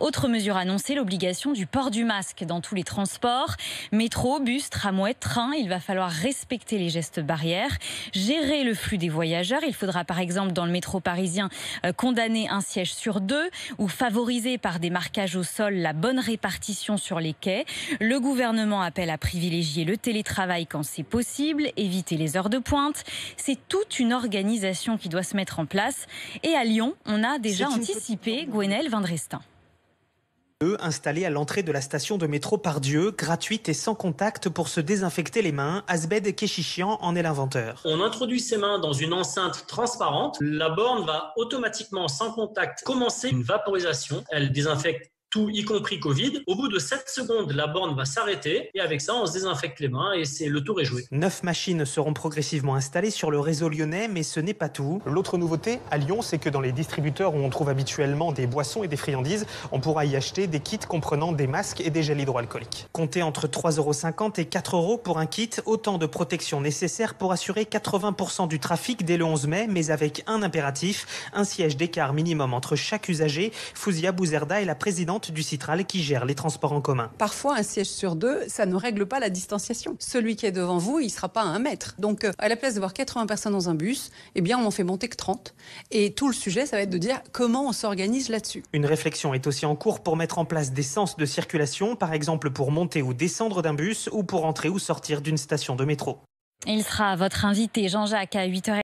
Autre mesure annoncée, l'obligation du port du masque dans tous les transports. Métro, bus, tramway, train, il va falloir respecter les gestes barrières, gérer le flux des voyageurs. Il faudra par exemple dans le métro parisien condamner un siège sur 2 ou favoriser par des marquages au sol la bonne répartition sur les quais. Le gouvernement appelle à privilégier le télétravail quand c'est possible, éviter les heures de pointe. C'est toute une organisation qui doit se mettre en place. Et à Lyon, on a déjà anticipé. Gwenaëlle Vindrestin. Installée à l'entrée de la station de métro Pardieu, gratuite et sans contact pour se désinfecter les mains. Asbed Keshichian en est l'inventeur. On introduit ses mains dans une enceinte transparente. La borne va automatiquement, sans contact, commencer une vaporisation. Elle désinfecte tout, y compris Covid. Au bout de 7 secondes, la borne va s'arrêter et avec ça, on se désinfecte les mains et le tour est joué. 9 machines seront progressivement installées sur le réseau lyonnais, mais ce n'est pas tout. L'autre nouveauté à Lyon, c'est que dans les distributeurs où on trouve habituellement des boissons et des friandises, on pourra y acheter des kits comprenant des masques et des gels hydroalcooliques. Comptez entre 3,50 € et 4 € pour un kit, autant de protection nécessaire pour assurer 80% du trafic dès le 11 mai, mais avec un impératif, un siège d'écart minimum entre chaque usager. Fouzia Bouzerda est la présidente du Citral qui gère les transports en commun. Parfois, un siège sur 2, ça ne règle pas la distanciation. Celui qui est devant vous, il ne sera pas à 1 mètre. Donc, à la place d'avoir 80 personnes dans un bus, eh bien, on en fait monter que 30. Et tout le sujet, ça va être de dire comment on s'organise là-dessus. Une réflexion est aussi en cours pour mettre en place des sens de circulation, par exemple pour monter ou descendre d'un bus ou pour entrer ou sortir d'une station de métro. Il sera votre invité, Jean-Jacques, à 8h.